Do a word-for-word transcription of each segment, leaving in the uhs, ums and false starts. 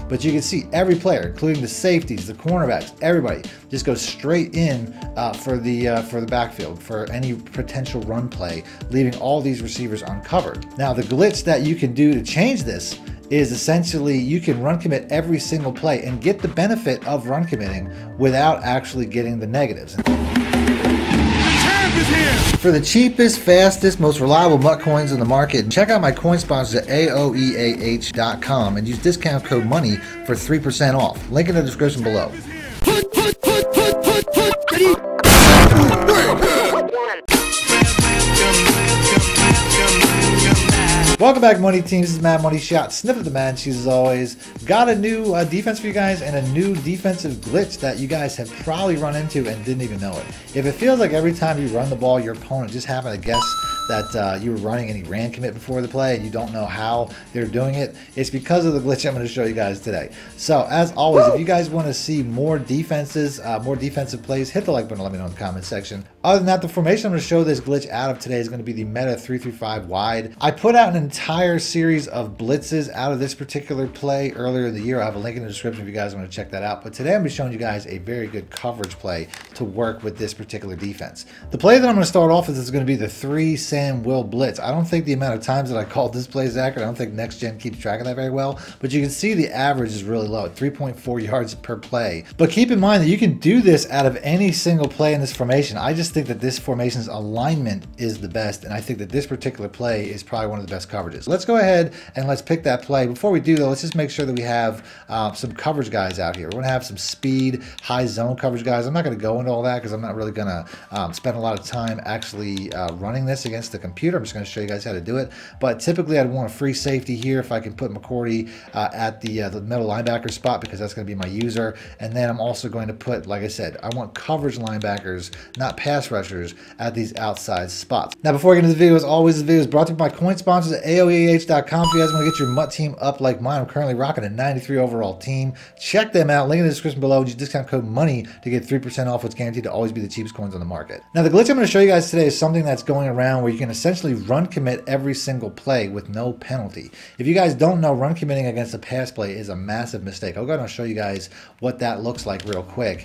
But you can see every player, including the safeties, the cornerbacks, everybody just goes straight in uh, for the uh, for the backfield for any potential run play, leaving all these receivers uncovered. Now, the glitch that you can do to change this is essentially you can run commit every single play and get the benefit of run committing without actually getting the negatives. For the cheapest, fastest, most reliable MUT coins in the market, check out my coin sponsors at A O E A H dot com and use discount code MONEY for three percent off. Link in the description below. Welcome back, Money Team. This is Mad Money Shot. Sniff of the Mad Cheese as always. Got a new uh, defense for you guys and a new defensive glitch that you guys have probably run into and didn't even know it. If it feels like every time you run the ball, your opponent just happened to guess that uh, you were running and he ran commit before the play and you don't know how they're doing it, it's because of the glitch I'm going to show you guys today. So as always, if you guys want to see more defenses, uh, more defensive plays, hit the like button and let me know in the comment section. Other than that, the formation I'm going to show this glitch out of today is going to be the meta three three five wide. I put out an entire series of blitzes out of this particular play earlier in the year. I have a link in the description if you guys want to check that out. But today I'm going to be showing you guys a very good coverage play to work with this particular defense. The play that I'm going to start off with is going to be the three Sam Will blitz. I don't think the amount of times that I called this play is accurate. I don't think Next Gen keeps track of that very well, but you can see the average is really low at three point four yards per play. But keep in mind that you can do this out of any single play in this formation. I just think that this formation's alignment is the best, and I think that this particular play is probably one of the best coverages. Let's go ahead and let's pick that play. Before we do though, let's just make sure that we have uh, some coverage guys out here. We're going to have some speed, high zone coverage guys. I'm not going to go into all that because I'm not really going to um, spend a lot of time actually uh, running this against the computer. I'm just going to show you guys how to do it. But typically I'd want a free safety here if I can put McCourty uh, at the, uh, the middle linebacker spot because that's going to be my user. And then I'm also going to put, like I said, I want coverage linebackers, not pass rushers, at these outside spots. Now before I get into the video, as always, the video is brought to you by my coin sponsors at A O E A H dot com. If you guys want to get your MUT team up like mine, I'm currently rocking a ninety-three overall team. Check them out. Link in the description below. Use discount code MONEY to get three percent off what's guaranteed to always be the cheapest coins on the market. Now the glitch I'm going to show you guys today is something that's going around where you can essentially run commit every single play with no penalty. If you guys don't know, run committing against a pass play is a massive mistake. I'll go ahead and show you guys what that looks like real quick.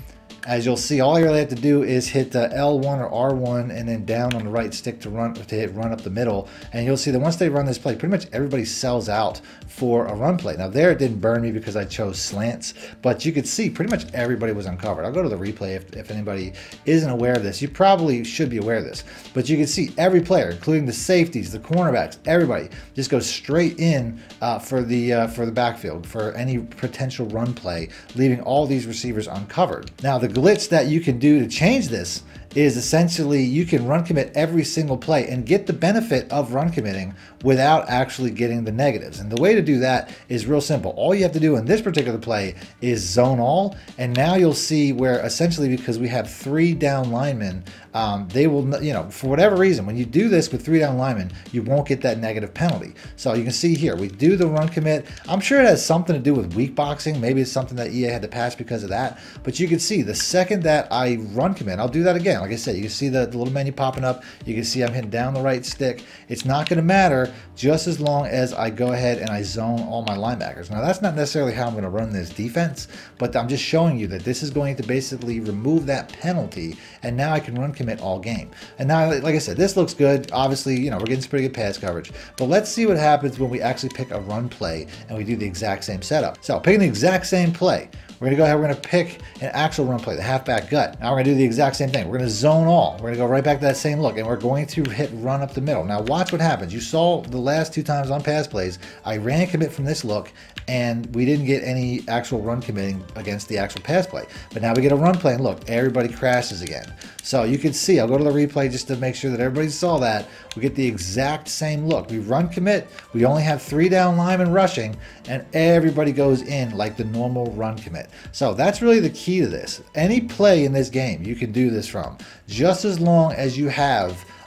As you'll see, all you really have to do is hit uh, L one or R one and then down on the right stick to run to hit run up the middle. And you'll see that once they run this play, pretty much everybody sells out for a run play. Now there it didn't burn me because I chose slants, but you could see pretty much everybody was uncovered. I'll go to the replay if, if anybody isn't aware of this. You probably should be aware of this, but you can see every player, including the safeties, the cornerbacks, everybody just goes straight in uh, for the uh, for the backfield for any potential run play, leaving all these receivers uncovered. Now the glitch that you can do to change this is essentially you can run commit every single play and get the benefit of run committing without actually getting the negatives. And the way to do that is real simple. All you have to do in this particular play is zone all, and now you'll see where essentially because we have three down linemen, um, they will, you know, for whatever reason, when you do this with three down linemen, you won't get that negative penalty. So you can see here, we do the run commit. I'm sure it has something to do with weak boxing. Maybe it's something that E A had to patch because of that, but you can see the second that I run commit, I'll do that again. Like I said, you can see the, the little menu popping up. You can see I'm hitting down the right stick. It's not going to matter just as long as I go ahead and I zone all my linebackers. Now, that's not necessarily how I'm going to run this defense, but I'm just showing you that this is going to basically remove that penalty, and now I can run commit all game. And now, like I said, this looks good. Obviously, you know, we're getting some pretty good pass coverage, but let's see what happens when we actually pick a run play and we do the exact same setup. So picking the exact same play, we're gonna go ahead, we're gonna pick an actual run play, the halfback gut. Now we're gonna do the exact same thing. We're gonna zone all. We're gonna go right back to that same look, and we're going to hit run up the middle. Now watch what happens. You saw the last two times on pass plays, I ran commit from this look, and we didn't get any actual run committing against the actual pass play. But now we get a run play, and look, everybody crashes again. So you can see, I'll go to the replay just to make sure that everybody saw that. We get the exact same look. We run commit, we only have three down linemen rushing, and everybody goes in like the normal run commit. So that's really the key to this. Any play in this game you can do this from, just as long as you have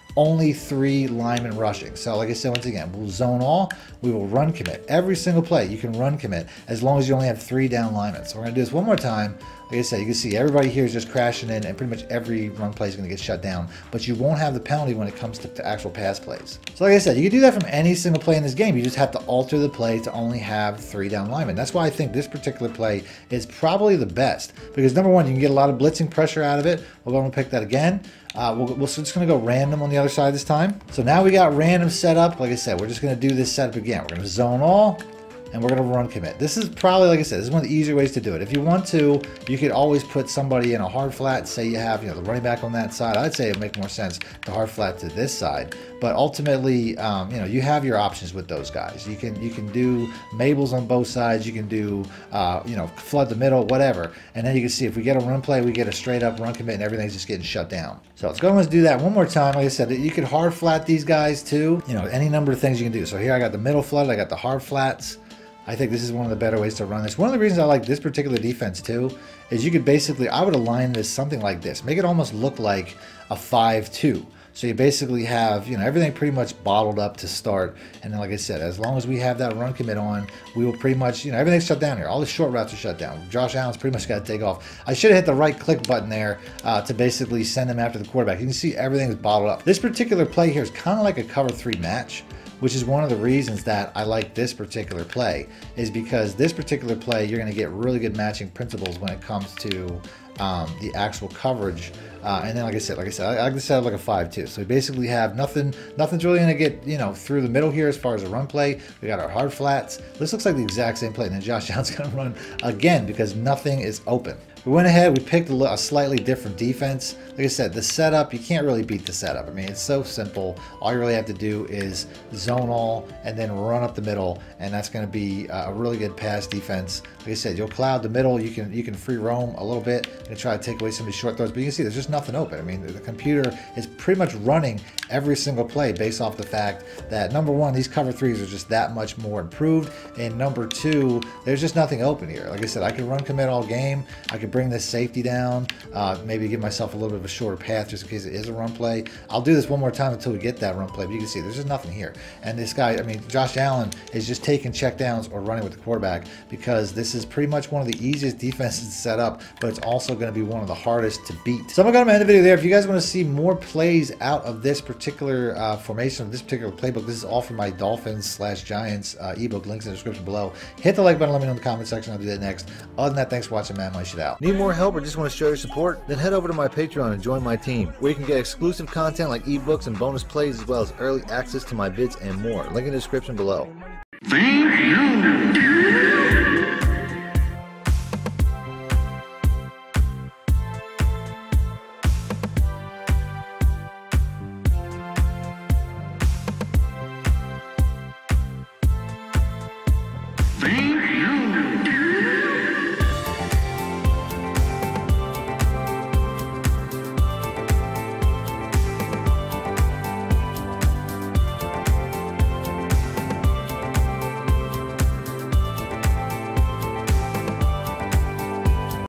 only three linemen rushing. So like I said, once again, we'll zone all, we will run commit. Every single play, you can run commit as long as you only have three down linemen. So we're gonna do this one more time. Like I said, you can see everybody here is just crashing in and pretty much every run play is gonna get shut down, but you won't have the penalty when it comes to, to actual pass plays. So like I said, you can do that from any single play in this game. You just have to alter the play to only have three down linemen. That's why I think this particular play is probably the best, because number one, you can get a lot of blitzing pressure out of it. We're going to pick that again. Uh, we'll, we're just going to go random on the other side this time. So now we got random setup. Like I said, we're just going to do this setup again. We're going to zone all, and we're going to run commit. This is probably, like I said, this is one of the easier ways to do it. If you want to, you could always put somebody in a hard flat. Say you have, you know, the running back on that side. I'd say it would make more sense to hard flat to this side. But ultimately, um, you know, you have your options with those guys. You can you can do Mabels on both sides. You can do, uh, you know, flood the middle, whatever. And then you can see if we get a run play, we get a straight up run commit, and everything's just getting shut down. So let's go and do that one more time. Like I said, you could hard flat these guys too. You know, any number of things you can do. So here I got the middle flood. I got the hard flats. I think this is one of the better ways to run this. One of the reasons I like this particular defense too is you could basically, I would align this something like this. Make it almost look like a five two. So you basically have, you know, everything pretty much bottled up to start. And then, like I said, as long as we have that run commit on, we will pretty much, you know, everything's shut down here. All the short routes are shut down. Josh Allen's pretty much got to take off. I should have hit the right click button there uh, to basically send him after the quarterback. You can see everything is bottled up. This particular play here is kind of like a cover three match, which is one of the reasons that I like this particular play, is because this particular play, you're going to get really good matching principles when it comes to um, the actual coverage. Uh, and then, like I said, like I said, I, I like to set up like a five two. So we basically have nothing, nothing's really going to get, you know, through the middle here as far as a run play. We got our hard flats. This looks like the exact same play. And then Josh Allen's going to run again because nothing is open. We went ahead, we picked a, a slightly different defense. Like I said, the setup, you can't really beat the setup. I mean, it's so simple. All you really have to do is zone all and then run up the middle, and that's going to be a really good pass defense. Like I said, you'll cloud the middle. You can you can free roam a little bit and try to take away some of these short throws, but you can see there's just nothing open. I mean, the computer is pretty much running every single play based off the fact that, number one, these cover threes are just that much more improved, and number two, there's just nothing open here. Like I said, I could run commit all game. I could bring this safety down, uh, maybe give myself a little bit of a shorter path just in case it is a run play. I'll do this one more time until we get that run play, but you can see there's just nothing here. And this guy, I mean, Josh Allen is just taking checkdowns or running with the quarterback, because this is pretty much one of the easiest defenses to set up, but it's also going to be one of the hardest to beat. So I'm going to end the video there. If you guys want to see more plays out of this particular uh, formation, of this particular playbook, this is all from my Dolphins slash Giants uh, ebook. Links in the description below. Hit the like button, let me know in the comment section. I'll do that next. Other than that, thanks for watching. Mad Money Shit out. Need more help or just want to show your support? Then head over to my Patreon and join my team, where you can get exclusive content like ebooks and bonus plays, as well as early access to my vids and more. Link in the description below. Thank you.